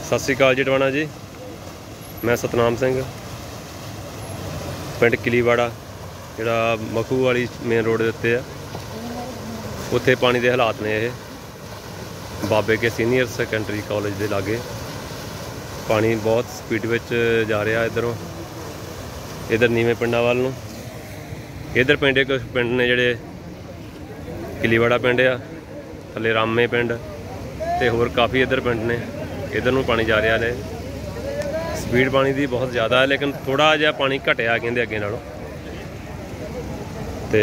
सत श्री अकाल जी टवाना जी। मैं सतनाम सिंह पिंड किलीवाड़ा जिहड़ा मखू वाली मेन रोड के उत्ते आ उत्थे पानी के हालात ने। यह बाबे के सीनियर सैकेंडरी कॉलेज के लागे पानी बहुत स्पीड में जा रहा इधरों इधर नीवें पिंडा वाल नूं। इधर पिंड कुछ पिंड ने जिहड़े किलीवाड़ा पिंड आ, थले रामे पिंड ते होर काफ़ी इधर पिंड ने इधर नूं पानी जा रहा है। स्पीड पानी की बहुत ज़्यादा है लेकिन थोड़ा जिहा पानी घटिया कहते अगे नालों। तो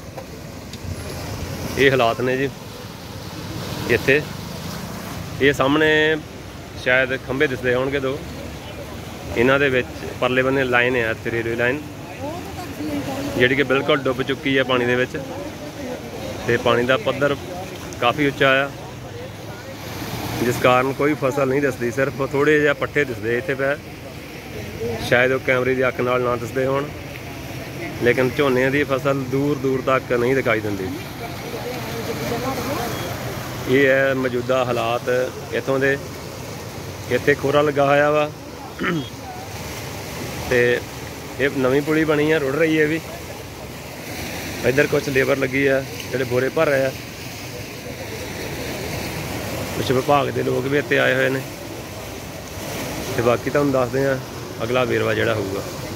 ये हालात ने जी इत्थे। ये सामने शायद खंबे दिसदे होणगे दो, इन्हां दे विच परले बन्ने लाइन है इत्थे रेलवे लाइन जिहड़ी कि बिल्कुल डुब चुकी है पानी दे विच। ते पानी का पद्धर काफ़ी उच्चा आ जिस कारण कोई फसल नहीं दिसदी, सिर्फ थोड़े जिहा पट्ठे दिसदे इत्थे पै। शायद वो कैमरे की अख नाल ना दिसदे होण लेकिन झोने की फसल दूर दूर तक नहीं दिखाई दिंदी। ये है मौजूदा हालात इत्थों दे। इत्थे खोरा लगा होया वा ते ये नवीं पुली बनी है, रुड़ रही है भी। इधर कुछ लेबर लगी है जिहड़े बोरे भर रहे हैं। कुछ विभाग के लोग भी इत्थे आए हुए हैं। तो बाकी तुहानूं दसदे हां अगला वेरवा जिहड़ा होऊगा।